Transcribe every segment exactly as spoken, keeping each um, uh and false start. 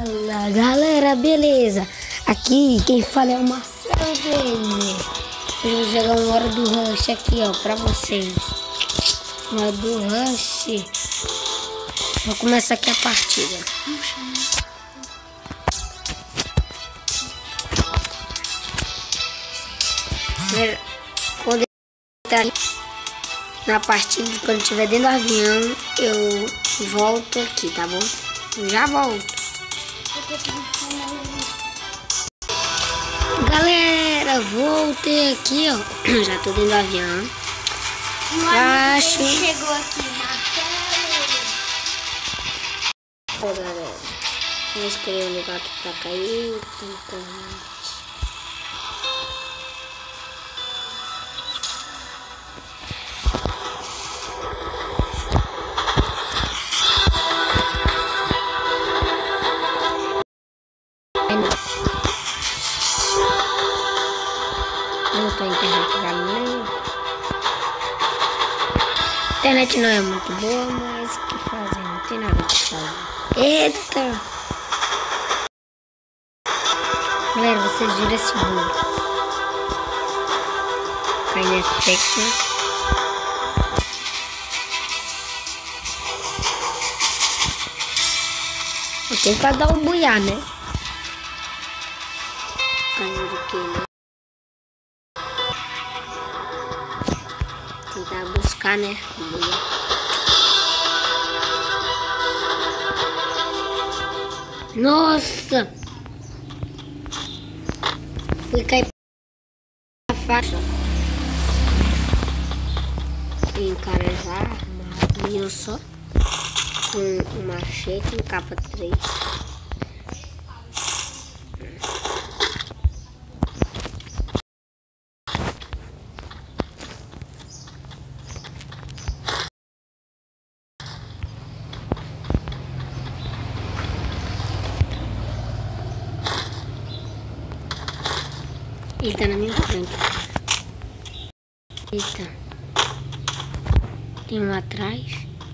Fala galera, beleza? Aqui quem fala é o Marcelo dele. Eu vou jogar uma hora do Rush aqui, ó, pra vocês. Uma hora do Rush. Vou começar aqui a partida. Quando eu entrar na partida, quando estiver dentro do avião, eu volto aqui, tá bom? Eu já volto. Galera, voltei aqui, ó. Já tô dentro do avião. Já acho. Chegou aqui, Marcelo. Ó, galera. Vou escolher um lugar aqui pra cair. Não tô internet já não. A internet não é muito boa, mas o que fazer? Não tem nada que fazer. Eita! Galera, vocês viram esse bug? Cai no efeito. Eu tenho que dar um buiar, né? Fazer o que, né? Tentar buscar, né? Nossa! Fui cair pra faixa. Encarejar, armadilha só. Com um machete, um capa três. Ele tá na minha frente. Eita. Tem um atrás.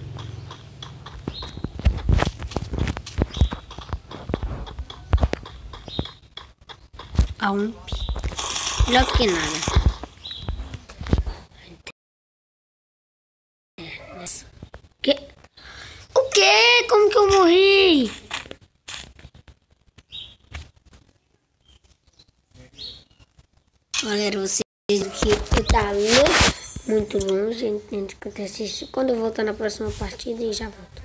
A um. Melhor do que nada. Que? O que? Como que eu morri? Galera, vocês viram que eu tava muito longe, entende o que acontece. Quando eu voltar na próxima partida, eu já volto.